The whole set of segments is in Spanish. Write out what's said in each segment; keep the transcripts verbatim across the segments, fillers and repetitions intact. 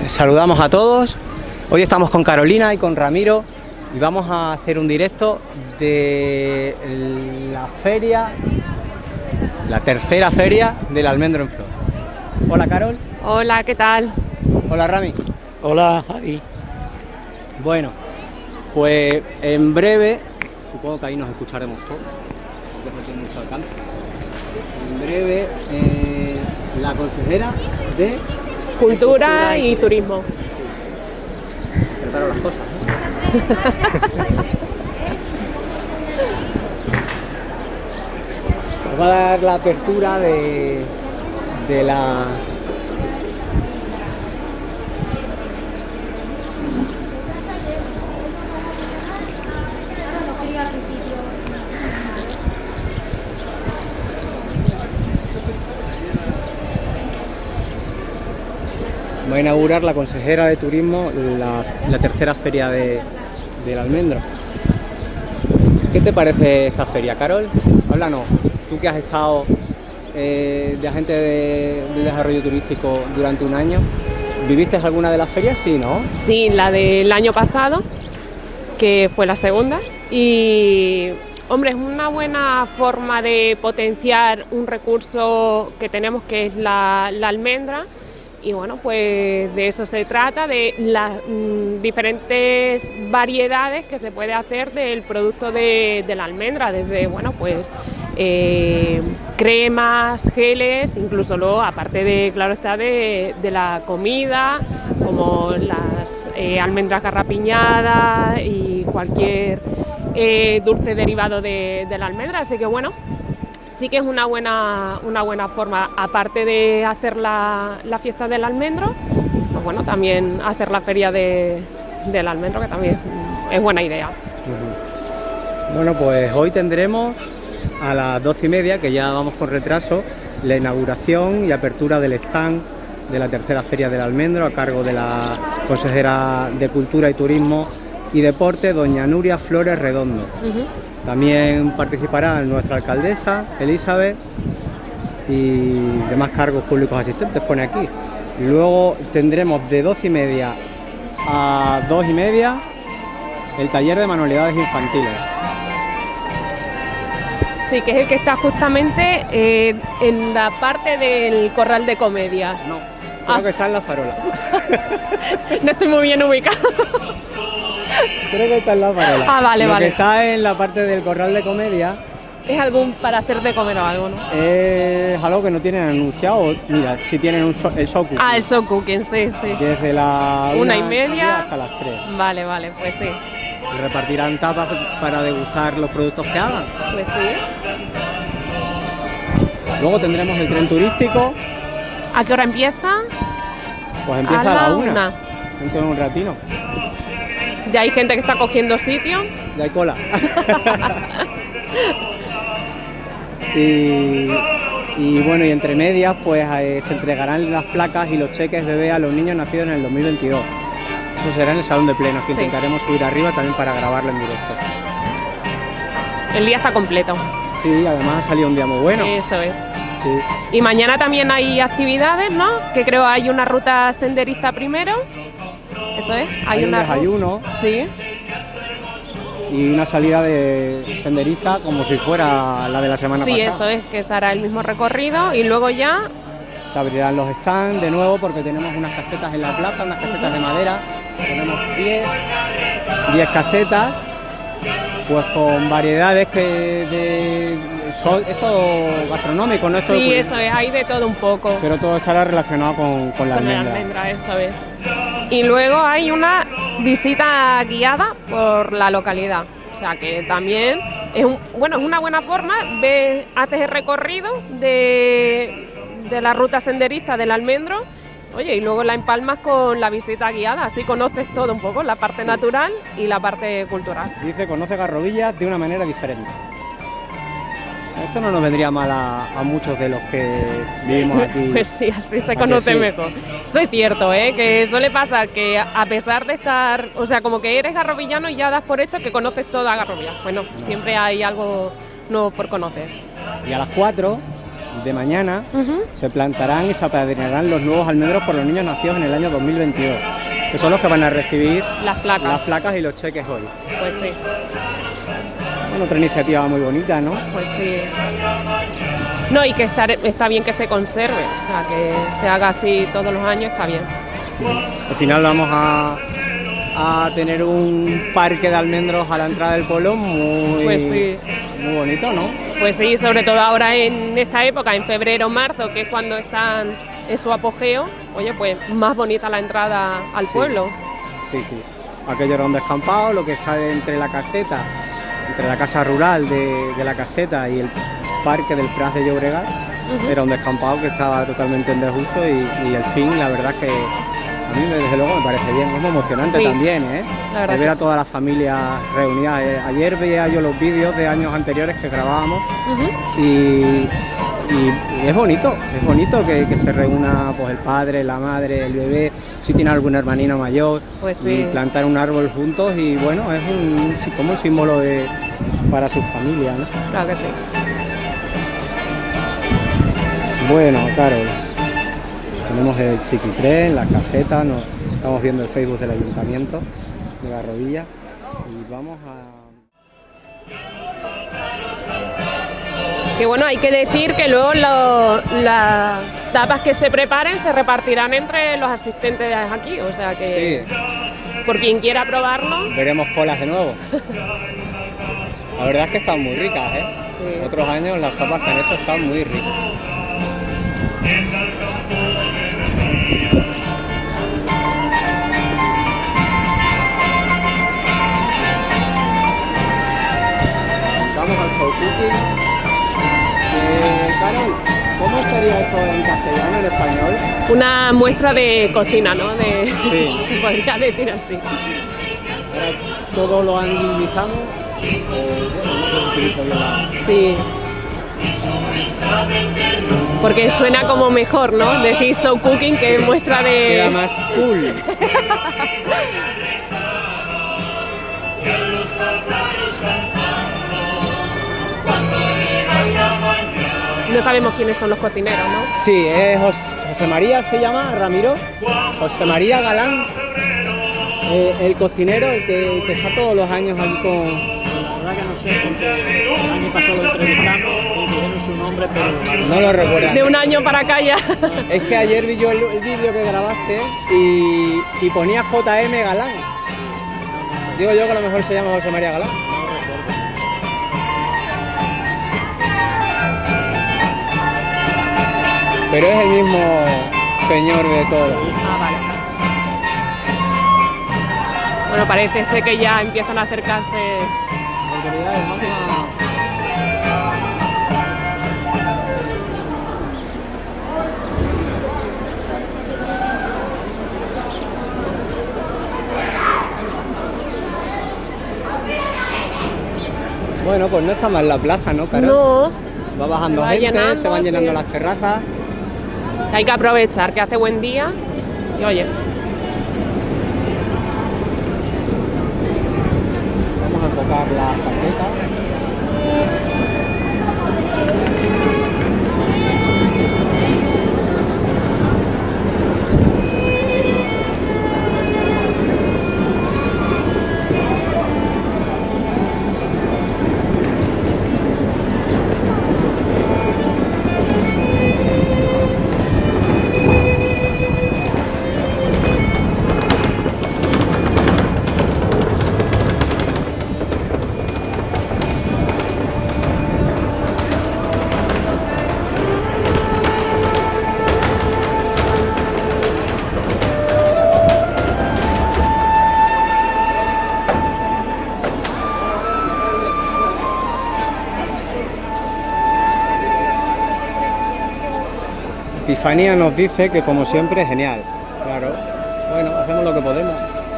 saludamos a todos. Hoy estamos con Carolina y con Ramiro y vamos a hacer un directo de la feria, la tercera feria del almendro en flor. Hola, Carol. Hola, ¿qué tal? Hola, Rami. Hola, Javi. Bueno, pues en breve, supongo que ahí nos escucharemos todos, porque eso tiene mucho alcance. En breve, eh, la consejera de Cultura, Cultura y, y Turismo. Preparo las cosas, ¿no? Nos va a dar la apertura de, de la... Va a inaugurar la consejera de Turismo la, la tercera feria de, del almendro. ¿Qué te parece esta feria, Carol? Háblanos, tú que has estado eh, de agente de, de desarrollo turístico durante un año, ¿viviste alguna de las ferias? Sí, ¿no? Sí, la del año pasado, que fue la segunda, y hombre, es una buena forma de potenciar un recurso que tenemos, que es la, la almendra. Y bueno, pues de eso se trata, de las mmm, diferentes variedades que se puede hacer del producto de, de la almendra, desde, bueno, pues eh, cremas, geles, incluso luego, aparte de, claro está, de, de la comida, como las eh, almendras garrapiñadas y cualquier eh, dulce derivado de, de la almendra, así que bueno, sí que es una buena, una buena forma, aparte de hacer la, la fiesta del almendro, pues bueno, también hacer la feria de, del almendro, que también es buena idea. Bueno, pues hoy tendremos a las doce y media, que ya vamos con retraso, la inauguración y apertura del stand de la tercera feria del almendro a cargo de la consejera de Cultura y Turismo y Deporte, doña Nuria Flores Redondo. Uh-huh. También participará nuestra alcaldesa, Elizabeth, y demás cargos públicos asistentes, pone aquí. Y luego tendremos de doce y media a dos y media el taller de manualidades infantiles. Sí, que es el que está justamente eh, en la parte del corral de comedias. No, creo ah. que está en la farola. No estoy muy bien ubicado. Creo que está en la farola. Ah, vale, Lo vale. que está en la parte del corral de comedia. ¿Es algún para hacer de comer o algo, no? Es algo que no tienen anunciado. Mira, si tienen un so, el show cooking. Ah, el show cooking, sí, sí. Desde la una, una y media hasta las tres. Vale, vale, pues sí. Y repartirán tapas para degustar los productos que hagan. Pues sí. Luego tendremos el tren turístico. ¿A qué hora empieza? Pues empieza a la, a la una. una. Dentro de un ratino. Ya hay gente que está cogiendo sitio. Ya hay cola. y, y bueno, y entre medias pues eh, se entregarán las placas y los cheques bebé a los niños nacidos en el dos mil veintidós. Eso será en el salón de plenos, que sí. Intentaremos subir arriba también para grabarlo en directo. El día está completo. Sí, además ha salido un día muy bueno. Eso es. Sí. Y mañana también hay actividades, ¿no? Que creo hay una ruta senderista primero. Eso es, hay, hay una un desayuno. Sí. Y una salida de senderista como si fuera la de la semana sí, pasada. Sí, eso es, que se hará el mismo recorrido y luego ya... Se abrirán los stands de nuevo porque tenemos unas casetas en la plaza, unas casetas de madera. Tenemos diez casetas, pues con variedades que de... Son, es todo gastronómico, ¿no? Es todo sí, eso es, hay de todo un poco. Pero todo estará relacionado con, con la con almendra. la almendra, eso es. Y luego hay una visita guiada por la localidad. O sea que también es, un, bueno, es una buena forma, ves, haces el recorrido de, de la ruta senderista del almendro, oye, y luego la empalmas con la visita guiada, así conoces todo un poco, la parte natural y la parte cultural. Dice, conoce Garrovillas de una manera diferente. Esto no nos vendría mal a, a muchos de los que vivimos aquí. Pues sí, así se conoce sí. mejor. Eso es cierto, ¿eh? Que suele pasar que a pesar de estar, o sea, como que eres garrovillano y ya das por hecho que conoces toda Garrovilla. Bueno, no. Siempre hay algo nuevo por conocer. Y a las cuatro de mañana, Uh-huh. se plantarán y se apadrinarán los nuevos almendros por los niños nacidos en el año dos mil veintidós, que son los que van a recibir Las placas. las placas y los cheques hoy. Pues sí, Bueno, otra iniciativa muy bonita, ¿no? pues sí. No, y que está, está bien que se conserve, o sea, que se haga así todos los años está bien. Al final vamos a, a tener un parque de almendros a la entrada del pueblo muy, Pues sí. muy bonito, ¿no? Pues sí, sobre todo ahora en esta época, en febrero, marzo, que es cuando están en su apogeo, oye, pues más bonita la entrada al Sí. pueblo. Sí, sí. Aquello era un descampado, lo que está entre la caseta, entre la casa rural de, de la caseta y el parque del Prat de Llobregat, Ujú. era un descampado que estaba totalmente en desuso y, y el fin, la verdad es que a mí desde luego me parece bien, es muy emocionante Sí, también, ¿eh? la verdad De ver que a sí. todas las familias reunidas. Eh, Ayer veía yo los vídeos de años anteriores que grabábamos Ujú. y, y- y es bonito, es bonito que, que se reúna pues el padre, la madre, el bebé, si tiene algún hermanino mayor, Pues y sí. plantar un árbol juntos y bueno, es un, sí, como un símbolo de, para su familia, ¿no? Claro que sí. Bueno, Carol, tenemos el chiquitren, las casetas, nos, estamos viendo el Facebook del Ayuntamiento de La Rodilla y vamos a... Que bueno, hay que decir que luego lo- las tapas que se preparen se repartirán entre los asistentes de aquí, o sea que Sí, por quien quiera probarlo, veremos colas de nuevo. La verdad es que están muy ricas, ¿eh? Sí. Otros años las tapas que han hecho están muy ricas. Vamos al show cooking. Eh, Carol, ¿cómo sería esto en castellano, en español? una muestra de cocina, ¿no? De, Sí. se podría decir así. Ahora todo lo anglizamos. Eh, bueno, no sé si utilizo bien la- Sí. Porque suena como mejor, ¿no? Decir show cooking que muestra Queda de... más cool. No sabemos quiénes son los cocineros, ¿no? Sí, es Jos- José María, se llama Ramiro. José María Galán, eh, el cocinero el que, que está todos los años aquí con... La verdad que no sé, porque el año pasado lo entrevistamos y dijeron su nombre, pero No lo recuerdan. De un año para acá ya. Es que ayer vi yo el, el vídeo que grabaste y, y ponía J M Galán. Digo yo que a lo mejor se llama José María Galán. no recuerdo. Pero es el mismo señor de todo. Ah, vale. Bueno, parece ser que ya empiezan a acercarse. Autoridades, vamos a- Bueno, pues no está mal la plaza, ¿no, Carol? No, Va bajando va gente, llenando, se van llenando sí. las terrazas. que hay que aprovechar, que hace buen día. Y oye, Vamos a enfocar las casetas. Epifanía nos dice que como siempre es genial. Claro. Bueno, hacemos lo que podemos.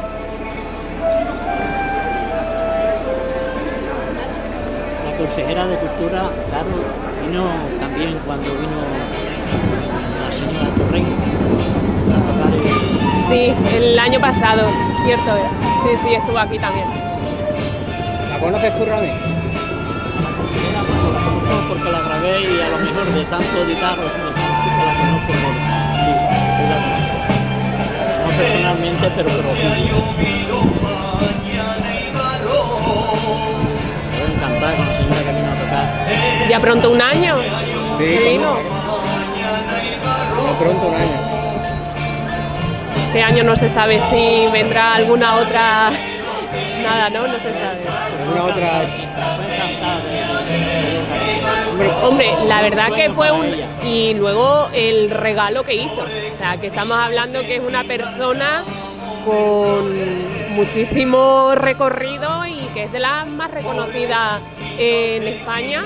La consejera de Cultura, Carol, vino también cuando vino la señora Torrey a tocar el- sí, el año pasado, cierto era. Sí, sí, estuvo aquí también. ¿La conoces tú, Rami? la consejera, cuando- porque la grabé y a lo mejor de tanto editar la conozco por sí, no personalmente, pero pero estoy encantada con la señora que vino a tocar. ¿Ya pronto un año? Sí, Sí, ¿no? Ya pronto un año. Este año no se sabe si vendrá alguna otra... Nada, ¿no? No se sabe. Alguna otra... Hombre, la verdad que fue un... Y luego el regalo que hizo. O sea, que estamos hablando que es una persona con muchísimo recorrido y que es de las más reconocidas en España.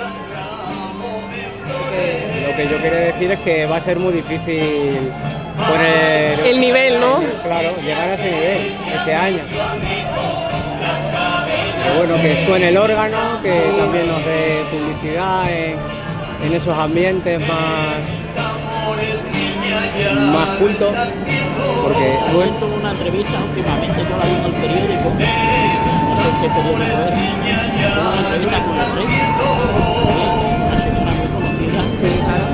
Lo que yo quiero decir es que va a ser muy difícil poner... El nivel, ¿no? Claro, llegar a ese nivel este año. Pero bueno, que suene el órgano, que también nos dé publicidad en, en esos ambientes más, más cultos. Porque bueno, tuve una entrevista últimamente, yo la vi en el periódico, no sé qué periódico es, tuve una entrevista con la Rey, una señora muy conocida. Sí, claro.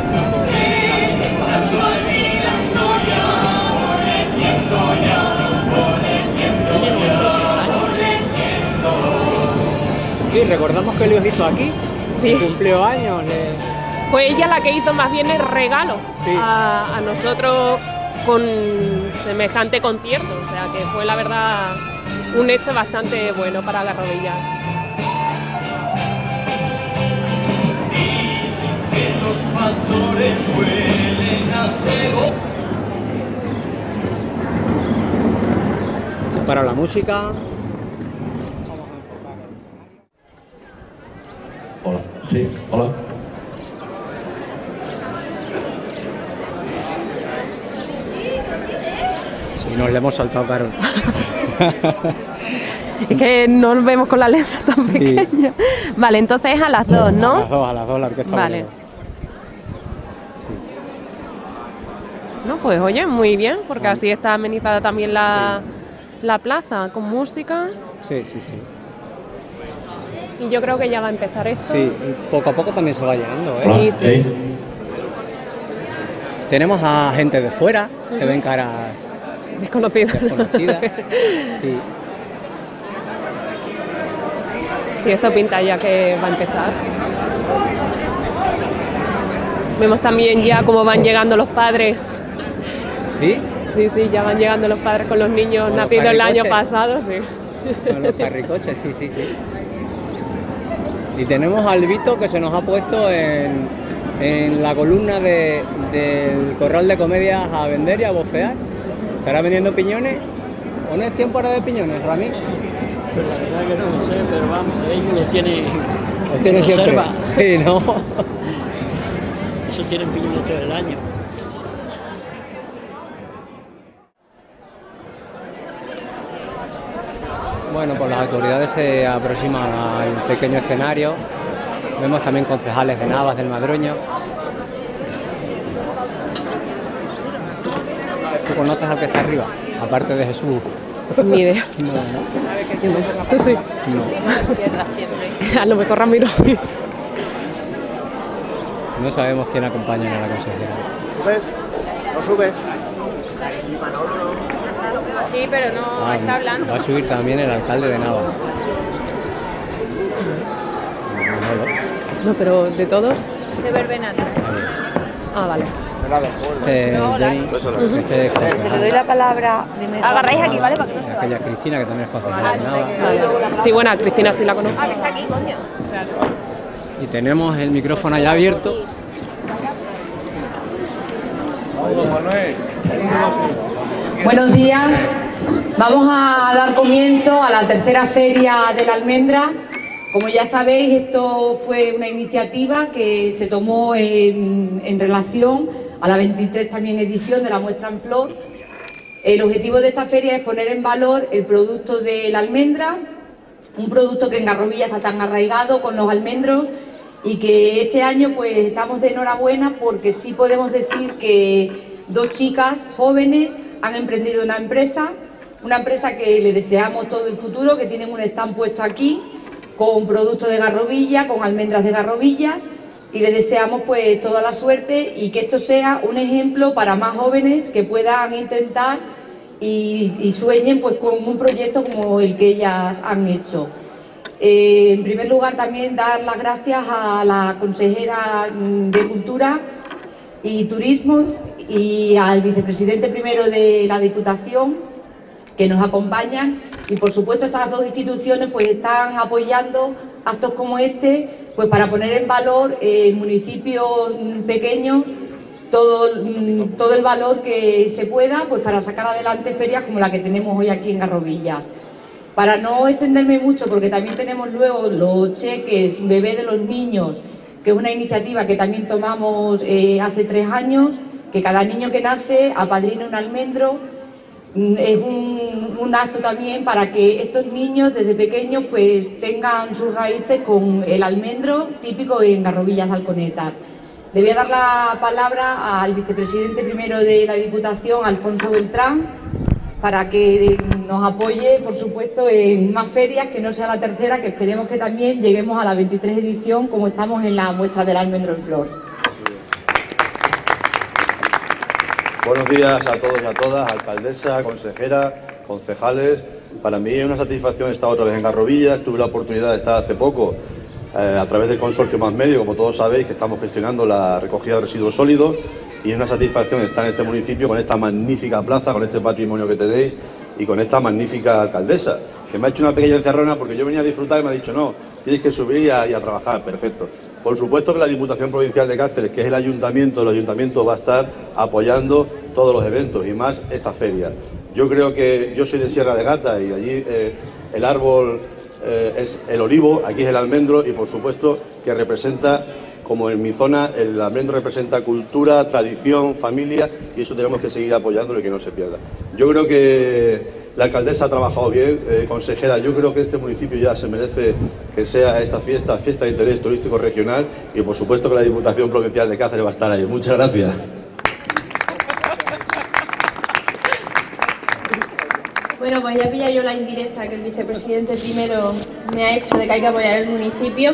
sí, recordamos que lo hizo aquí, Sí. cumplió años. Le... Fue ella la que hizo más bien el regalo Sí. a, a nosotros con semejante concierto, o sea que fue la verdad un hecho bastante bueno para Garrovillas. Se para la música. Hola, sí, hola. Sí, nos le hemos saltado, Carol. Es que no nos vemos con la letra tan Sí. pequeña. Vale, entonces a las dos, A las ¿no? dos, a las dos la orquesta. Vale. Bolero. Sí. No, pues oye, muy bien, porque así está amenizada también la, la plaza con música. Sí, sí, sí. Y yo creo que ya va a empezar esto. Sí, y poco a poco también se va llenando, ¿eh? Hola, Sí, sí. hey. Tenemos a gente de fuera, se ven caras Desconocido. desconocidas. Sí. Sí, esto pinta ya que va a empezar. Vemos también ya cómo van llegando los padres. ¿Sí? Sí, sí, ya van llegando los padres con los niños Con los nacidos el año carricoches. pasado, sí. Con los carricoches, sí, sí, sí. Y tenemos al Vito que se nos ha puesto en, en la columna de, del Corral de Comedias a vender y a bofear. ¿Estará vendiendo piñones? ¿O no es tiempo ahora de piñones, Rami? Pues la verdad que no lo sé, pero vamos, ellos los tienen Los tiene en siempre. reserva. Sí, ¿no? Esos tienen piñones todo el año. Bueno, pues las autoridades se aproximan al pequeño escenario. Vemos también concejales de Navas, del Madroño. ¿Tú conoces al que está arriba? Aparte de Jesús. Ni idea. No, no. Tú sí. No. A lo mejor Ramiro sí. No sabemos quién acompaña a la consejera. ¿Subes? ¿No subes? Sí, pero no Ah, está hablando. Va a subir también el alcalde de Navas. Manolo. No, pero de todos. De Verbenata. Ah, vale. Este, Jenny, este es concejal. Le doy la palabra primero. Agarráis aquí, ¿vale? Para que no se Aquella Cristina, que también es concejala de Navas. Vale. Sí, bueno, a Cristina sí la conozco. Ah, que está aquí, coño. Y tenemos el micrófono ya abierto. Buenos días. Vamos a dar comienzo a la tercera feria de la almendra. Como ya sabéis, esto fue una iniciativa que se tomó en, en relación a la veintitrés también edición de la muestra en flor. El objetivo de esta feria es poner en valor el producto de la almendra, un producto que en Garrovilla está tan arraigado con los almendros y que este año pues estamos de enhorabuena porque sí podemos decir que dos chicas jóvenes han emprendido una empresa, una empresa que le deseamos todo el futuro, que tienen un stand puesto aquí con productos de Garrovilla, con almendras de Garrovillas y les deseamos pues toda la suerte y que esto sea un ejemplo para más jóvenes que puedan intentar y, y sueñen pues con un proyecto como el que ellas han hecho. Eh, en primer lugar también dar las gracias a la consejera de Cultura y Turismo y al vicepresidente primero de la Diputación que nos acompañan, y por supuesto estas dos instituciones pues están apoyando actos como este pues para poner en valor en eh, municipios pequeños todo, todo el valor que se pueda pues para sacar adelante ferias como la que tenemos hoy aquí en Garrovillas. Para no extenderme mucho, porque también tenemos luego los cheques bebé de los niños, que es una iniciativa que también tomamos eh, hace tres años, que cada niño que nace apadrina un almendro. Es un, un acto también para que estos niños desde pequeños pues tengan sus raíces con el almendro típico en Garrovillas de Alconétar. Le voy a dar la palabra al vicepresidente primero de la Diputación, Alfonso Beltrán, para que nos apoye, por supuesto, en más ferias, que no sea la tercera, que esperemos que también lleguemos a la veintitrés edición como estamos en la muestra del almendro en flor. Buenos días a todos y a todas, alcaldesa, consejera, concejales. Para mí es una satisfacción estar otra vez en Garrovillas. Tuve la oportunidad de estar hace poco eh, a través del consorcio Más Medio, como todos sabéis, que estamos gestionando la recogida de residuos sólidos, y es una satisfacción estar en este municipio con esta magnífica plaza, con este patrimonio que tenéis y con esta magnífica alcaldesa, que me ha hecho una pequeña encerrona porque yo venía a disfrutar y me ha dicho no, tienes que subir y a, y a trabajar. Perfecto. Por supuesto que la Diputación Provincial de Cáceres, que es el ayuntamiento, el ayuntamiento va a estar apoyando todos los eventos y más esta feria. Yo creo que yo soy de Sierra de Gata y allí eh, el árbol eh, es el olivo, aquí es el almendro, y por supuesto que representa, como en mi zona, el almendro representa cultura, tradición, familia, y eso tenemos que seguir apoyándolo y que no se pierda. Yo creo que la alcaldesa ha trabajado bien, eh, consejera, yo creo que este municipio ya se merece que sea esta fiesta, fiesta de interés turístico regional, y por supuesto que la Diputación Provincial de Cáceres va a estar ahí. Muchas gracias. Bueno, pues ya pilla yo la indirecta que el vicepresidente primero me ha hecho de que hay que apoyar el municipio.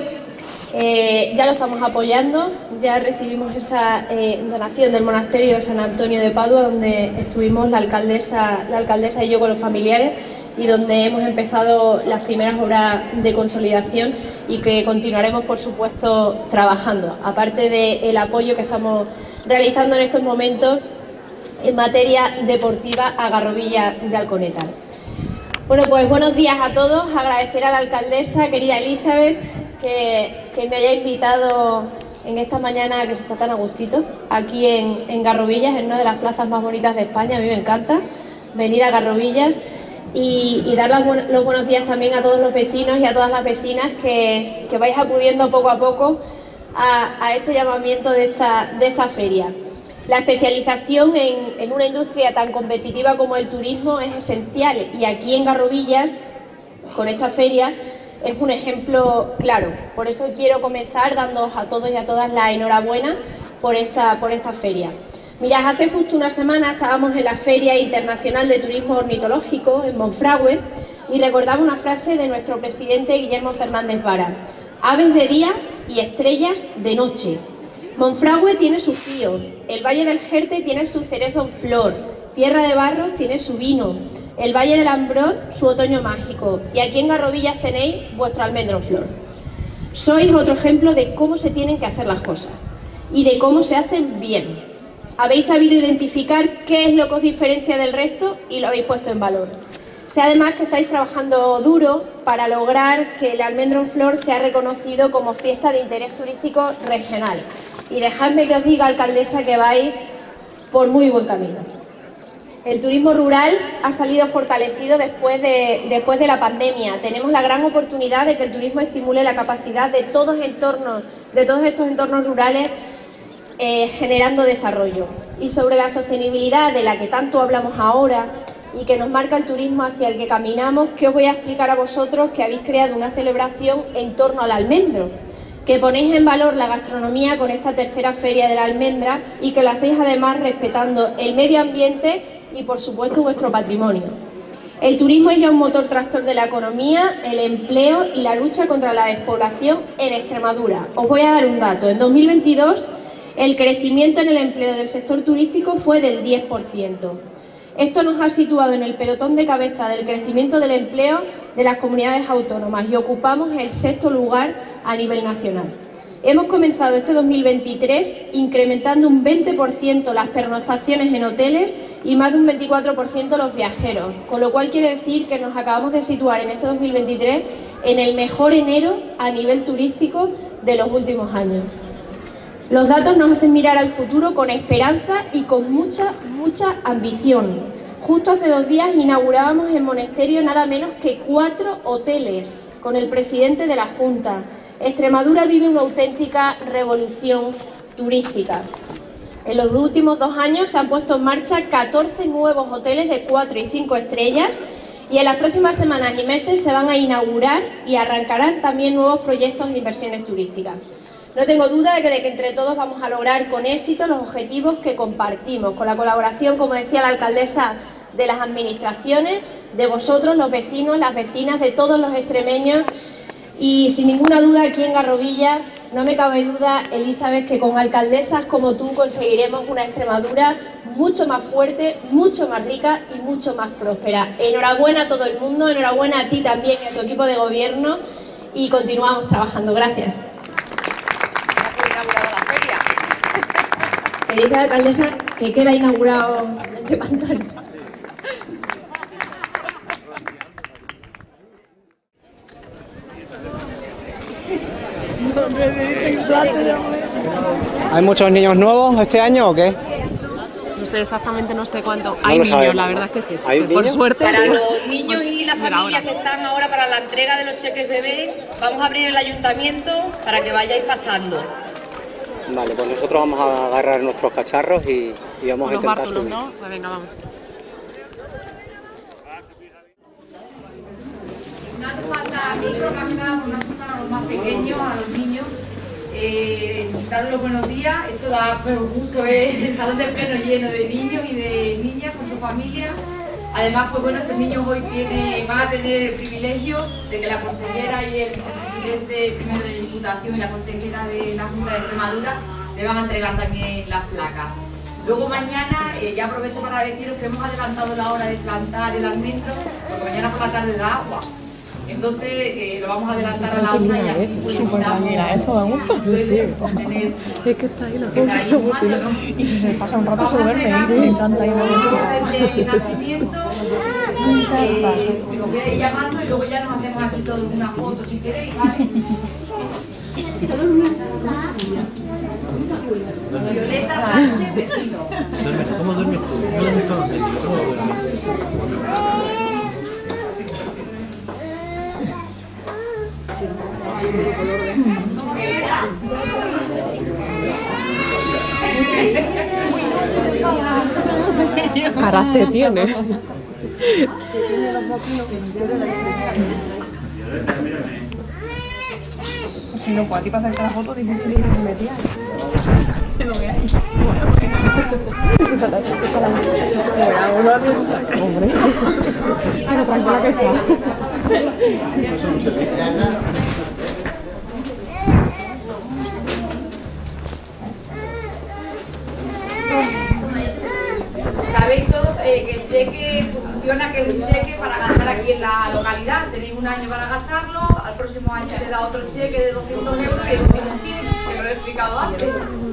Eh, ya lo estamos apoyando, ya recibimos esa eh, donación del monasterio de San Antonio de Padua, donde estuvimos la alcaldesa, la alcaldesa y yo con los familiares, y donde hemos empezado las primeras obras de consolidación y que continuaremos, por supuesto, trabajando, aparte del apoyo que estamos realizando en estos momentos en materia deportiva a Garrovillas de Alconétar. Bueno, pues buenos días a todos, agradecer a la alcaldesa, querida Elizabeth, que, que me haya invitado en esta mañana que se está tan a gustito, aquí en, en Garrovillas, en una de las plazas más bonitas de España. A mí me encanta venir a Garrovillas, y, y dar los, los buenos días también a todos los vecinos y a todas las vecinas que, que vais acudiendo poco a poco a, a este llamamiento de esta, de esta feria. La especialización en, en una industria tan competitiva como el turismo es esencial, y aquí en Garrovillas, con esta feria, es un ejemplo claro. Por eso quiero comenzar dándoos a todos y a todas la enhorabuena por esta, por esta feria. Mirad, hace justo una semana estábamos en la Feria Internacional de Turismo Ornitológico en Monfragüe, y recordaba una frase de nuestro presidente Guillermo Fernández Vara: aves de día y estrellas de noche. Monfragüe tiene su fío, el Valle del Jerte tiene su cerezo en flor, Tierra de Barros tiene su vino, el Valle del Ambrón su otoño mágico, y aquí en Garrovillas tenéis vuestro almendro en flor. Sois otro ejemplo de cómo se tienen que hacer las cosas y de cómo se hacen bien. Habéis sabido identificar qué es lo que os diferencia del resto y lo habéis puesto en valor. Sé además que estáis trabajando duro para lograr que el almendro en flor sea reconocido como fiesta de interés turístico regional. Y dejadme que os diga, alcaldesa, que vais por muy buen camino. El turismo rural ha salido fortalecido después de, después de la pandemia. Tenemos la gran oportunidad de que el turismo estimule la capacidad de todos, entornos, de todos estos entornos rurales, eh, generando desarrollo. Y sobre la sostenibilidad de la que tanto hablamos ahora y que nos marca el turismo hacia el que caminamos, ¿qué os voy a explicar a vosotros que habéis creado una celebración en torno al almendro? Que ponéis en valor la gastronomía con esta tercera feria de la almendra, y que lo hacéis además respetando el medio ambiente y por supuesto vuestro patrimonio. El turismo es ya un motor tractor de la economía, el empleo y la lucha contra la despoblación en Extremadura. Os voy a dar un dato. En dos mil veintidós el crecimiento en el empleo del sector turístico fue del diez por ciento. Esto nos ha situado en el pelotón de cabeza del crecimiento del empleo de las comunidades autónomas y ocupamos el sexto lugar a nivel nacional. Hemos comenzado este dos mil veintitrés incrementando un veinte por ciento las pernoctaciones en hoteles y más de un veinticuatro por ciento los viajeros, con lo cual quiere decir que nos acabamos de situar en este dos mil veintitrés en el mejor enero a nivel turístico de los últimos años. Los datos nos hacen mirar al futuro con esperanza y con mucha, mucha ambición. Justo hace dos días inaugurábamos en Monesterio nada menos que cuatro hoteles con el presidente de la Junta. Extremadura vive una auténtica revolución turística. En los últimos dos años se han puesto en marcha catorce nuevos hoteles de cuatro y cinco estrellas y en las próximas semanas y meses se van a inaugurar y arrancarán también nuevos proyectos de inversiones turísticas. No tengo duda de que, de que entre todos vamos a lograr con éxito los objetivos que compartimos, con la colaboración, como decía la alcaldesa, de las administraciones, de vosotros, los vecinos, las vecinas, de todos los extremeños. Y sin ninguna duda aquí en Garrovilla, no me cabe duda, Elizabeth, que con alcaldesas como tú conseguiremos una Extremadura mucho más fuerte, mucho más rica y mucho más próspera. Enhorabuena a todo el mundo, enhorabuena a ti también y a tu equipo de gobierno y continuamos trabajando. Gracias. Me dice la alcaldesa que queda inaugurado este pantano. ¿Hay muchos niños nuevos este año o qué? No sé exactamente, no sé cuánto. No Hay lo niños, sabemos. la verdad es que sí. ¿Hay Por niños? suerte. Para los niños y las Mira, familias ahora. que están ahora para la entrega de los cheques bebés, vamos a abrir el ayuntamiento para que vayáis pasando. Vale, pues nosotros vamos a agarrar nuestros cacharros y, y vamos a Los intentar bártulos, subir. ¿no? Pues venga, vamos. No hace falta micro, más que nada, porque asustan a los más pequeños, a los niños. Eh, daros los buenos días. Esto da pero gusto ver el salón de pleno lleno de niños y de niñas con sus familias. Además, pues bueno, estos niños hoy tiene, van a tener el privilegio de que la consejera y el vicepresidente primero de Diputación y la consejera de la Junta de Extremadura le van a entregar también las placas. Luego mañana, eh, ya aprovecho para deciros que hemos adelantado la hora de plantar el almendro, porque mañana por la tarde da agua. Entonces eh, lo vamos a adelantar a la una y así pues evitamos esto da gusto. tener Es que está ahí la que estar ahí fumando, ¿no? Y si se pasa un rato Vamos se a duerme, entregar me encanta ir a los órdenes de nacimiento, eh, os voy a ir llamando y luego ya nos hacemos aquí todos una foto si queréis, ¿vale? Violeta Sánchez Vecino. ¿Cómo duermes tú? ¿No duermes con los niños? ¿Cómo duermes? Carácter tiene. Si no, pues aquí para hacerte la foto dicen que me metía. Lo que hay. Hombre. Pero tranquila que está. Sabéis todos eh, que el cheque funciona, que es un cheque para gastar aquí en la localidad. Tenéis un año para gastarlo, al próximo año se da otro cheque de doscientos euros y el último cien, que lo he explicado antes.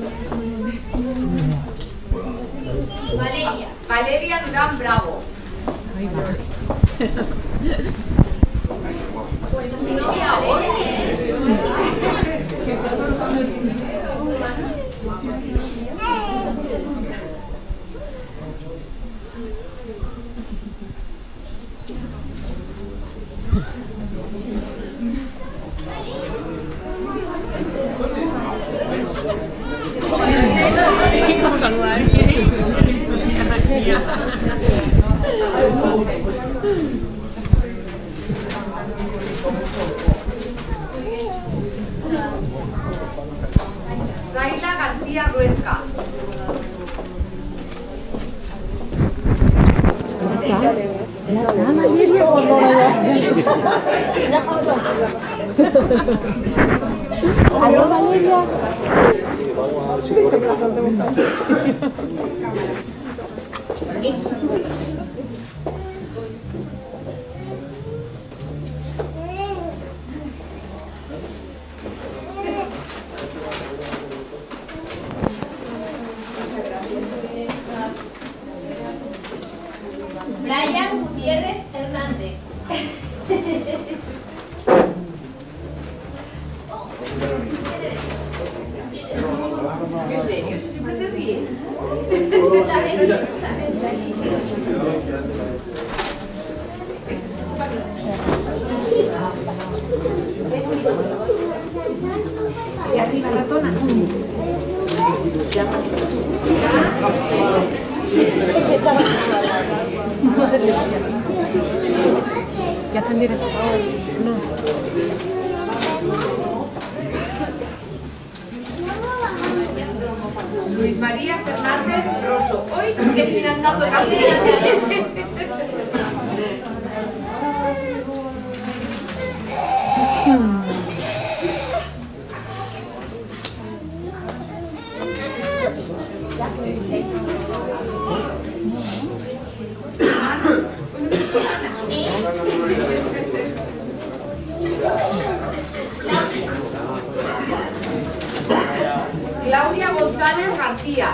Valeria. Valeria Durán Bravo. Pues si no, ya hoy. Zaila García Ruesca. Adiós, Valeria. Brian Gutiérrez Hernández. ¿En serio? ¿Eso siempre te ríes? Y arriba la tona. Ya está en directo. No. Luis María Fernández Rosso. Hoy terminan dando casi. Claudia González García.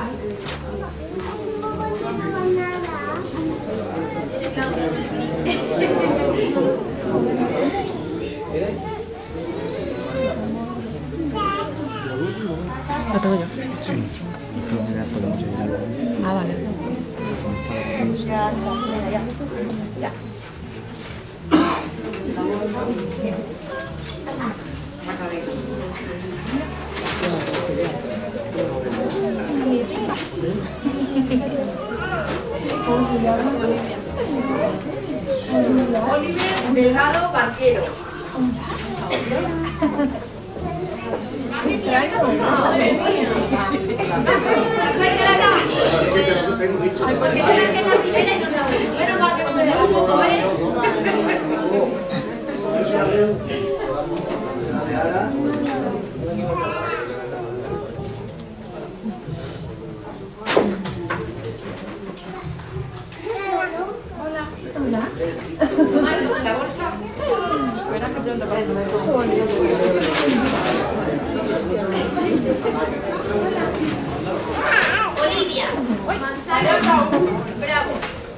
Lo tengo yo. Sí. Ah, vale. Ya. Oliver Delgado Barquero. ¿Qué ha pasado? Ay, ¿por qué te que la primera y no la última? Bueno, va, que no me dé la foto, ¿eh? Marco, la bolsa. Verás que pronto va Olivia Manzano Bravo.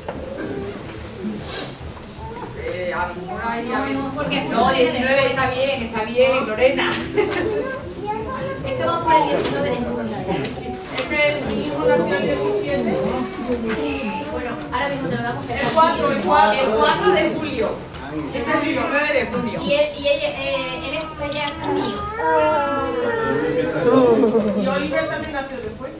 Eh, a lo mejor ahí habemos porque no, diecinueve está bien, está bien, Lorena. Es que vamos por el diecinueve de junio. Es que mi hijo nació el diecisiete. Bueno, ahora mismo te lo damos. El cuatro, el cuatro. El cuatro de julio. Este es el diecinueve de junio. Y él, y ella, eh, él es, ella es mío. Y Oliver también nació después.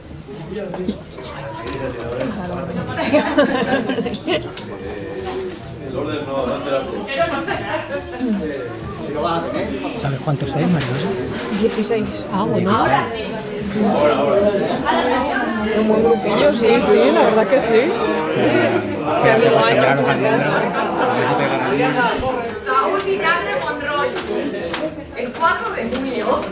El orden no, adelante la Pero no sé nada. si lo vas a tener. ¿Sabes cuántos sois, Mariosa? dieciséis. Ah, bueno. Ahora sí. Ahora, ahora. Un buen grupillo, sí, sí, la verdad que sí. Que hace un año. Saúl Vinagre Monroy. El cuatro de junio.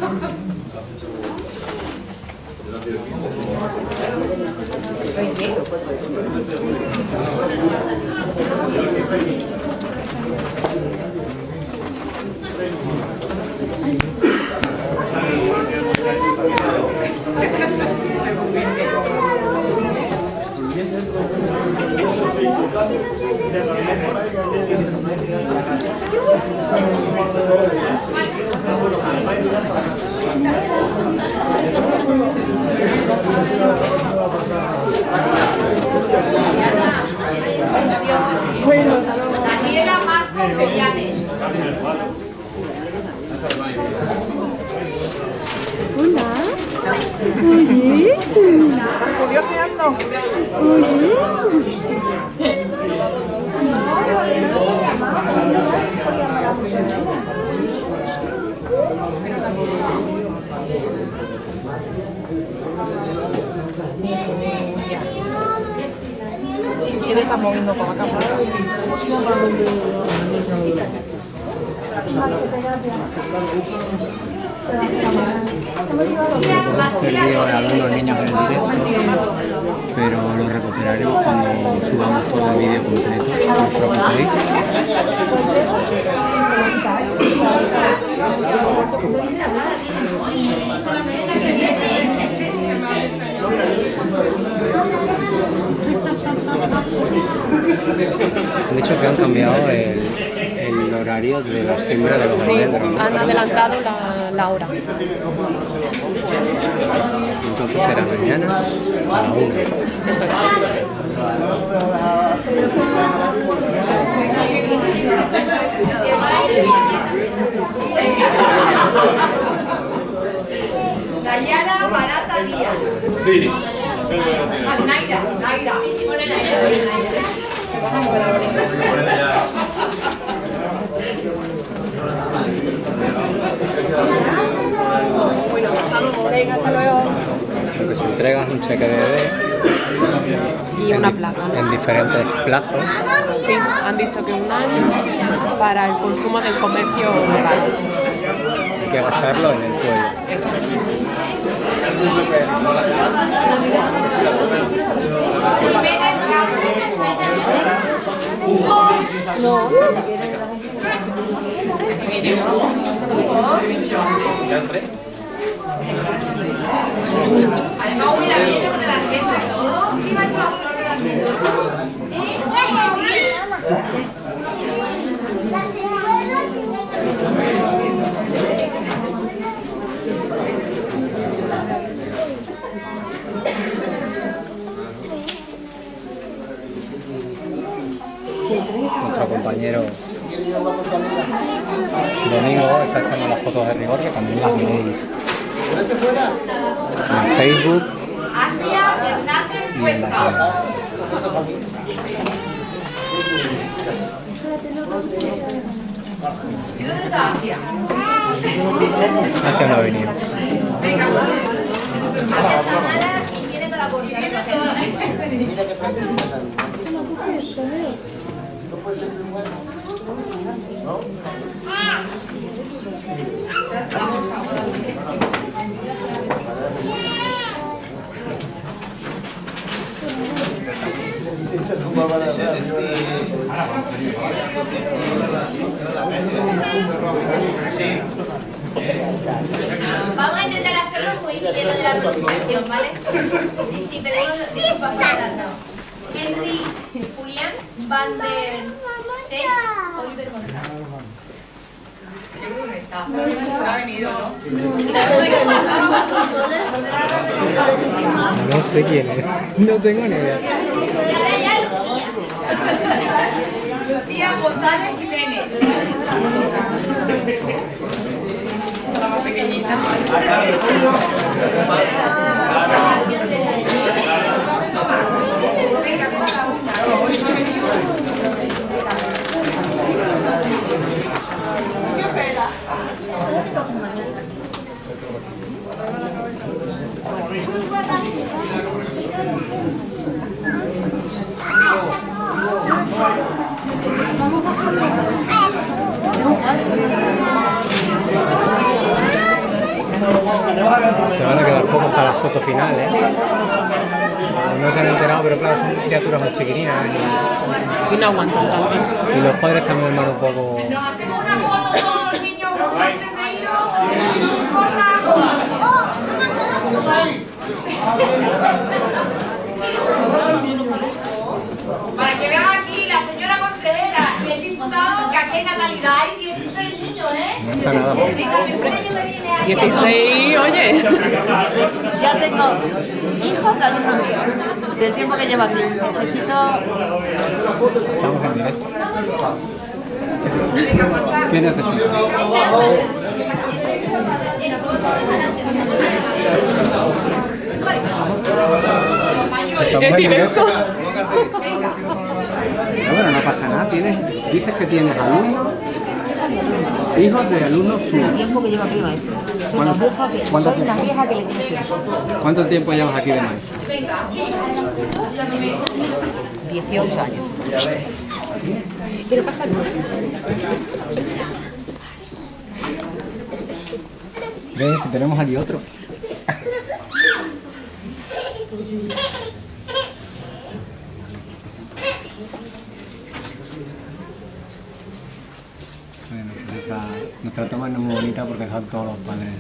Bueno, Daniela Marcos Bellanes. hola. Oye. Curioseando. ¿Qué te estás moviendo para acá? Perdido a algunos niños en el directo, pero lo recuperaremos cuando subamos todo el vídeo completo. No os preocupéis. Han dicho que han cambiado el, el horario de la siembra de los Sí, almendros, ¿no? han adelantado la, la hora. Entonces será mañana a la una. Eso es. Dayana Barata Díaz. Sí. Ah, Naira, Naira. Sí, sí, pone Naira. Bueno, hasta luego. Venga, hasta luego. Lo que se entrega es un cheque de bebé Y una placa. en diferentes plazos. Sí, han dicho que un año para el consumo del comercio local. Hay que gastarlo en el pueblo. Eso. No. Además, hoy la viene con el almendro y todo. ¿Qué va a echar la flor del almendro? Nuestro compañero Domingo está echando las fotos de rigor, que también las veréis en Facebook Asia Hernández y en la Cuenca. ¿Y dónde está Asia? Asia no ha venido. Asia está mala y viene con la cortina. Vamos a intentar hacerlo muy bien lo de la pronunciación, ¿vale? Y si pedimos disculpas por adelantado. Henry Julián Van der Sey Oliver González. Yo creo que está. Ha venido, ¿no? No sé quién es, no tengo ni idea. Y ahora ya Lucía. Lucía González Jiménez. La más pequeñita. Se van a quedar pocos para las fotos finales. No se han enterado, pero claro, son criaturas muy chiquitinas Y no aguantan tanto. y, y los padres también van un poco... Nos hacemos una foto todos los niños antes de irnos. Para que vean aquí la señora consejera y el diputado que aquí en Natalidad hay dieciséis niños, ¿eh? No está nada mal. Venga, que el año que viene hay dieciséis, oye. Ya tengo hijos de alumnos míos, del tiempo que llevo aquí. Necesito... Estamos en directo. ¿Qué necesitas? Estamos en directo. No, pero no pasa nada. Tienes, dices que tienes alumnos Hijos de alumnos tuyos. El tiempo que llevo aquí de maestro. Soy una vieja que, ¿Cuánto soy una tiempo? vieja que le conocí. ¿Cuánto tiempo llevas aquí de maestro? dieciocho años. Pero pasa nada. Ve si tenemos aquí otro. Bueno, nuestra, nuestra toma no es muy bonita porque están todos los padres.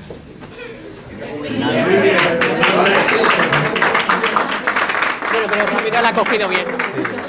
Bueno, pero Ramiro la ha cogido bien. Sí.